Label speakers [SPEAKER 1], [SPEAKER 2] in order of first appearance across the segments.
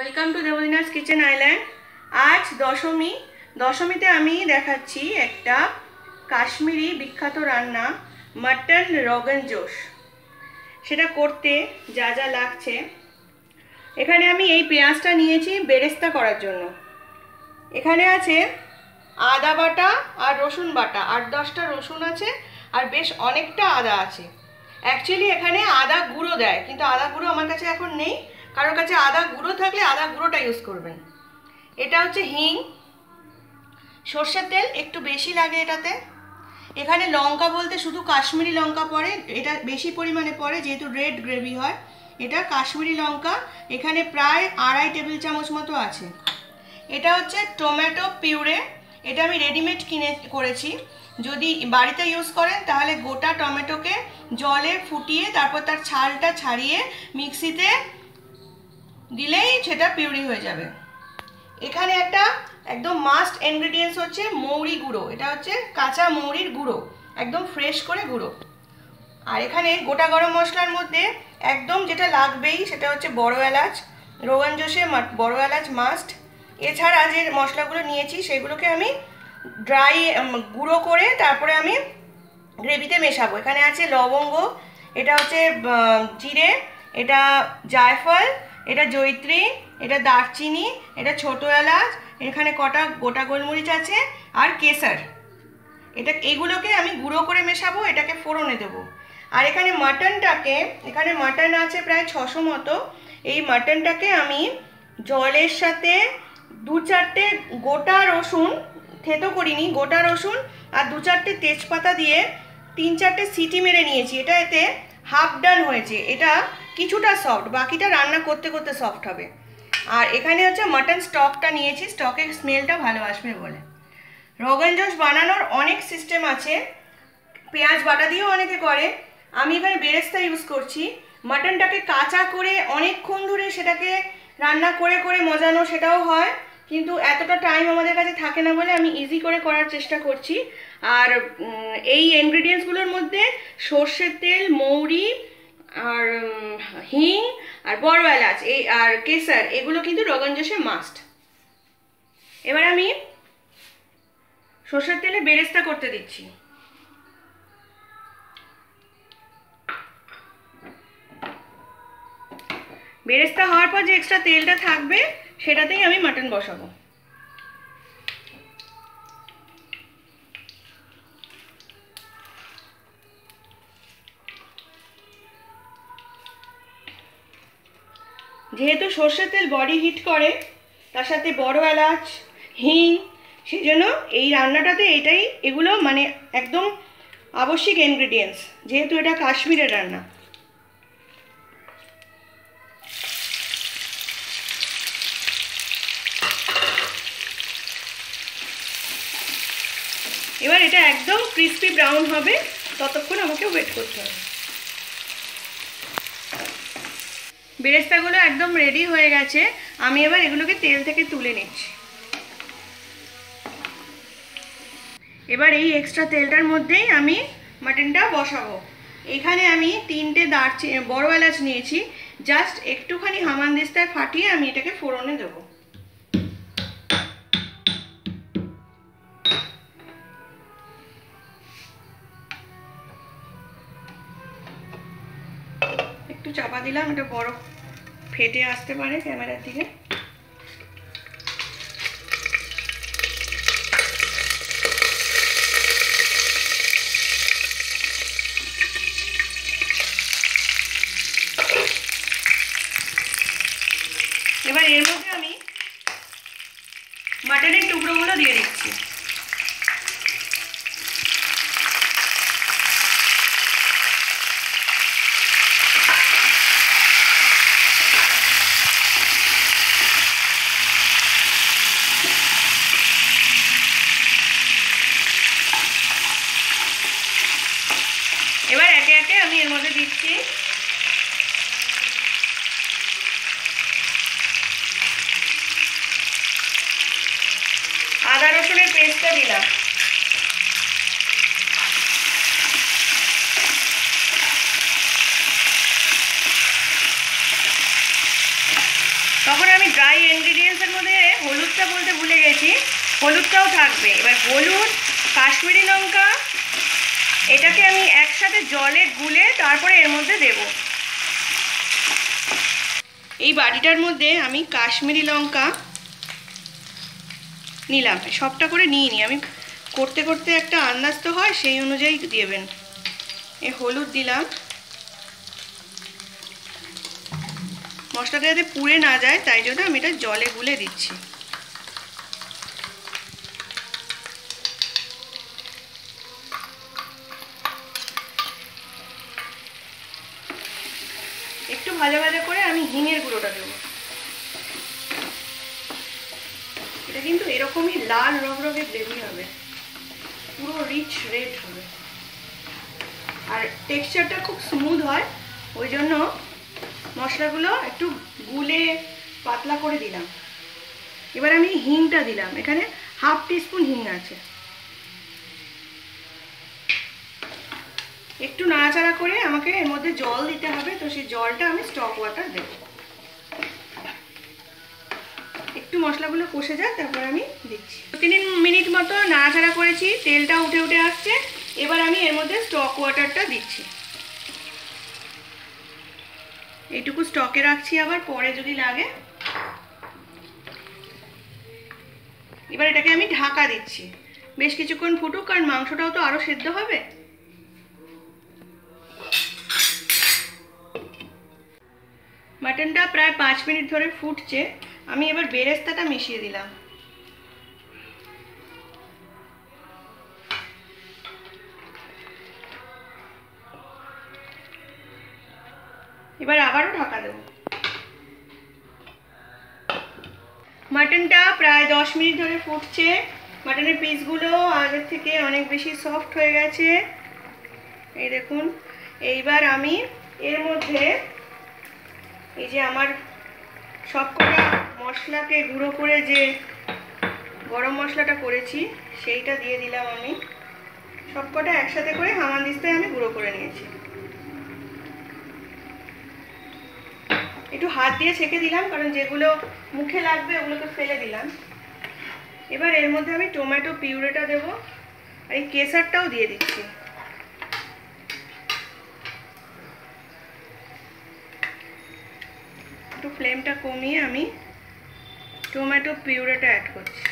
[SPEAKER 1] Welcome to Debdina's kitchen island. আজ দশমী। দশমীতে আমি দেখাচ্ছি একটা কাশ্মীরি বিখ্যাত রান্না, মাটন রোগান জোশ। সেটা করতে যা যা লাগছে, এখানে আমি এই পেঁয়াজটা নিয়েছি বেরেস্তা করার জন্য। এখানে আছে আদা বাটা আর রসুন বাটা, 8-10টা রসুন আছে আর বেশ অনেকটা আদা আছে। অ্যাকচুয়ালি এখানে আদা গুঁড়ো দেয়, কিন্তু আদা গুঁড়ো আমার কাছে এখন নেই। কারোর কাছে আদা গুঁড়ো থাকলে আদা গুঁড়োটা ইউজ করবেন। এটা হচ্ছে হিং, সর্ষের তেল একটু বেশি লাগে এটাতে। এখানে লঙ্কা বলতে শুধু কাশ্মীরি লঙ্কা পড়ে, এটা বেশি পরিমাণে পড়ে যেহেতু রেড গ্রেভি হয়। এটা কাশ্মীরি লঙ্কা এখানে প্রায় 2.5 টেবিল চামচ মতো আছে। এটা হচ্ছে টমেটো পিউরে, এটা আমি রেডিমেড কিনে করেছি। যদি বাড়িতে ইউজ করেন তাহলে গোটা টমেটোকে জলে ফুটিয়ে তারপর তার ছালটা ছাড়িয়ে মিক্সিতে দিলেই সেটা পিউরি হয়ে যাবে। এখানে একটা একদম মাস্ট ইনগ্রেডিয়েন্টস হচ্ছে মৌরি গুঁড়ো, এটা হচ্ছে কাঁচা মৌরির গুঁড়ো, একদম ফ্রেশ করে গুঁড়ো। আর এখানে গোটা গরম মশলার মধ্যে একদম যেটা লাগবেই সেটা হচ্ছে বড় এলাচ। রোগান জোশে বড় এলাচ মাস্ট। এছাড়া যে মশলাগুলো নিয়েছি সেগুলোকে আমি ড্রাই গুঁড়ো করে তারপরে আমি গ্রেভিতে মেশাবো। এখানে আছে লবঙ্গ, এটা হচ্ছে জিরে, এটা জায়ফল, এটা জয়িত্রী, এটা দারচিনি, এটা ছোটো এলাচ, এখানে কটা গোটা গোলমরিচ আছে আর কেশর। এগুলোকে আমি গুঁড়ো করে মেশাবো, এটাকে ফোড়নে দেবো। আর এখানে মাটনটাকে, এখানে মাটন আছে প্রায় 600 মতো। এই মাটনটাকে আমি জলের সাথে 2-4টে গোটা রসুন, থেতো করিনি, গোটা রসুন আর 2-4টে তেজপাতা দিয়ে 3-4টে সিটি মেরে নিয়েছি। এটা এতে হাফ ডান হয়েছে, এটা কিছুটা সফট, বাকিটা রান্না করতে করতে সফট হবে। আর এখানে হচ্ছে মাটন স্টকটা নিয়েছি, স্টকের স্মেলটা ভালো আসবে বলে। রোগান জোশ বানানোর অনেক সিস্টেম আছে, পেঁয়াজ বাটা দিয়েও অনেকে করে। আমি এখানে বেরেস্তা ইউজ করছি। মাটনটাকে কাঁচা করে অনেকক্ষণ ধরে সেটাকে রান্না করে করে মজানো, সেটাও হয়, কিন্তু এতটা টাইম আমাদের কাছে থাকে না বলে আমি ইজি করে করার চেষ্টা করছি। আর এই ইনগ্রেডিয়েন্টসগুলোর মধ্যে সর্ষের তেল, মৌরি আর হিং আর বড় এলাচ এই আর কেশর, এগুলো কিন্তু রোগান জোশে মাস্ট। এবার আমি সর্ষের তেলে বেরেস্তা করতে দিচ্ছি। বেরেস্তা হওয়ার পর যে এক্সট্রা তেলটা থাকবে সেটাতেই আমি মাটন বসাবো। যেহেতু সর্ষের তেল বডি হিট করে, তার সাথে বড় এলাচ, হিং, সেই জন্য এই রান্নাটাতে এগুলো মানে একদম আবশ্যিক ইনগ্রেডিয়েন্টস, যেহেতু এটা কাশ্মীরের রান্না। এবার এটা একদম ক্রিস্পি ব্রাউন হবে, ততক্ষণ আমাকে ওয়েট করতে হবে। বেরেস্তাগুলো একদম রেডি হয়ে গেছে, আমি এবার এগুলোকে তেল থেকে তুলে নিচ্ছি। এবার এই এক্সট্রা তেলটার মধ্যেই আমি মাটনটা বসাবো। এখানে আমি 3টে বড় এলাচ নিয়েছি, জাস্ট একটুখানি হামানদিস্তায় ফাটিয়ে আমি এটাকে ফোড়নে দেবো। একটু চাপা দিলাম, এটা বড় ফেটে আসতে পারে ক্যামেরার দিকে। এবার এর মধ্যে আমি মাটনের টুকরোগুলো দিয়ে দিচ্ছি। এবার একে একে আমি এর মধ্যে দিচ্ছি আদা রসুনের পেস্টটা দিলাম, তখন আমি ড্রাই ইনগ্রিডিয়েন্টসের মধ্যে হলুদটা বলতে ভুলে গেছি, হলুদটাও থাকবে। এবার হলুদ, কাশ্মীরি লঙ্কা, এটাকে আমি একসাথে জলে গুলে তারপরে এর মধ্যে দেব। এই বাটিটার মধ্যে আমি কাশ্মীরি লঙ্কা নিলাম, সবটা করে নিয়ে নিই আমি, করতে করতে একটা আন্দাজ তো হয়, সেই অনুযায়ী দেবেন। এই হলুদ দিলাম, মশলাটা যাতে পুড়ে না যায় তাই জন্য আমি এটা জলে গুলে দিচ্ছি। একটু ভাজা ভাজা করে আমি হিঙের গুঁড়োটা দেবো। এটা কিন্তু এরকমই লাল রগরগে গ্রেভি হবে, পুরো রিচ রেড হবে, আর টেক্সচারটা খুব স্মুথ হয়, ওই জন্য মশলাগুলো একটু গুলে পাতলা করে দিলাম। এবার আমি হিংটা দিলাম, এখানে 1/2 টিস্পুন হিং আছে। একটু নাড়াচাড়া করে আমাকে এর মধ্যে জল দিতে হবে, তো সেই জলটা আমি স্টক ওয়াটার দেব। একটু মশলাগুলো কষে যায় তারপর আমি দিচ্ছি। 2-3 মিনিট মতো নাড়াচাড়া করেছি, তেলটা উঠে উঠে আসছে। এবার আমি এর মধ্যে স্টক ওয়াটারটা দিচ্ছি, এইটুকু স্টকে রাখছি, আবার পরে যদি লাগে। এবার এটাকে আমি ঢাকা দিচ্ছি, বেশ কিছুক্ষণ ফুটুক, কারণ মাংসটাও তো আরো সেদ্ধ হবে। মাটনটা প্রায় 5 মিনিট ধরে ফুটছে, আমি এবার বেরেস্তাটা মিশিয়ে দিলাম। এবার আবারও ঢাকা দেব। মাটনটা প্রায় 10 মিনিট ধরে ফুটছে, মাটনের পিসগুলো আগের থেকে অনেক বেশি সফট হয়ে গেছে, এই দেখুন। এইবার আমি এর মধ্যে এই যে আমার সবকটা মশলাকে গুঁড়ো করে যে গরম মশলাটা করেছি সেইটা দিয়ে দিলাম। আমি সবকটা একসাথে করে হামানদিস্তায় আমি গুঁড়ো করে নিয়েছি, একটু হাত দিয়ে ছেঁকে দিলাম, কারণ যেগুলো মুখে লাগবে ওগুলোকে ফেলে দিলাম। এবার এর মধ্যে আমি টমেটো পিউরেটা দেব, আর এই কেসারটাও দিয়ে দিচ্ছি। একটু ফ্লেমটা কমিয়ে আমি টমেটো পিউরেটা অ্যাড করছি।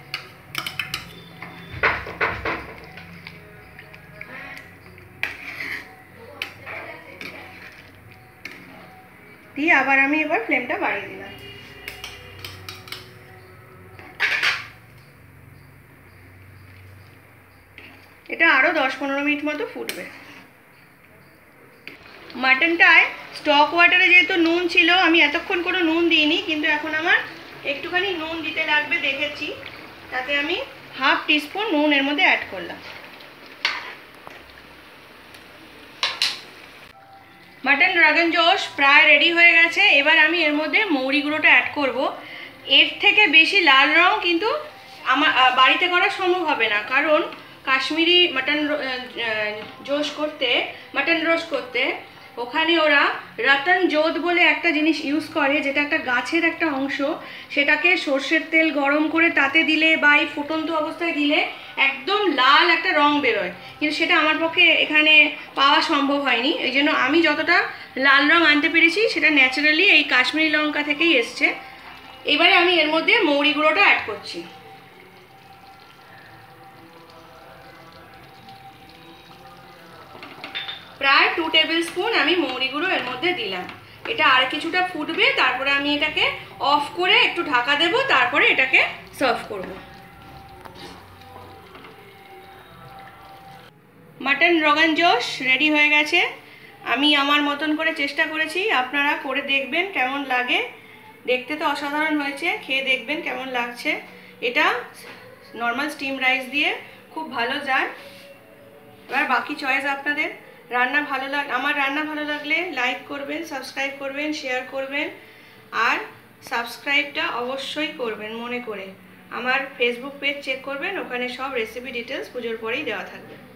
[SPEAKER 1] দিয়ে আবার আমি এবার ফ্লেমটা বাড়িয়ে দিলাম। এটা আরো 10-15 মিনিট মতো ফুটবে। মাটনটায় স্টক ওয়াটারে যেহেতু নুন ছিল, আমি এতক্ষণ কোনো নুন দিইনি, কিন্তু এখন আমার একটুখানি নুন দিতে লাগবে দেখেছি, তাতে আমি 1/2 টিস্পুন নুন এর মধ্যে অ্যাড করলাম। মাটন রগন জোশ প্রায় রেডি হয়ে গেছে। এবার আমি এর মধ্যে মৌরি গুঁড়োটা অ্যাড করব। এর থেকে বেশি লাল রং কিন্তু আমার বাড়িতে করা সম্ভব হবে না, কারণ কাশ্মীরি মাটন জোশ করতে, মাটন রোস্ট করতে ওখানে ওরা রতন জোদ বলে একটা জিনিস ইউজ করে, যেটা একটা গাছের একটা অংশ, সেটাকে সর্ষের তেল গরম করে তাতে দিলে বা এই ফুটন্ত অবস্থায় দিলে একদম লাল একটা রং বেরোয়, কিন্তু সেটা আমার পক্ষে এখানে পাওয়া সম্ভব হয়নি। এই জন্য আমি যতটা লাল রং আনতে পেরেছি সেটা ন্যাচারালি এই কাশ্মীরি লঙ্কা থেকেই এসছে। এবারে আমি এর মধ্যে মৌরি গুঁড়োটা অ্যাড করছি। প্রায় 2 টেবিল স্পুন আমি মৌরি গুঁড়ো এর মধ্যে দিলাম। এটা আর কিছুটা ফুটবে, তারপরে আমি এটাকে অফ করে একটু ঢাকা দেব, তারপরে এটাকে সার্ভ করব। মাটন রগন জোশ রেডি হয়ে গেছে। আমি আমার মতন করে চেষ্টা করেছি, আপনারা করে দেখবেন কেমন লাগে। দেখতে তো অসাধারণ হয়েছে, খেয়ে দেখবেন কেমন লাগছে। এটা নর্মাল স্টিম রাইস দিয়ে খুব ভালো যায়। এবার বাকি চয়েস আপনাদের। আমার রান্না ভালো লাগলে লাইক করবেন, সাবস্ক্রাইব করবেন, শেয়ার করবেন, আর সাবস্ক্রাইবটা অবশ্যই করবেন মনে করে। আমার ফেসবুক পেজ চেক করবেন, ওখানে সব রেসিপি ডিটেলস পুজোর পরেই দেওয়া থাকবে।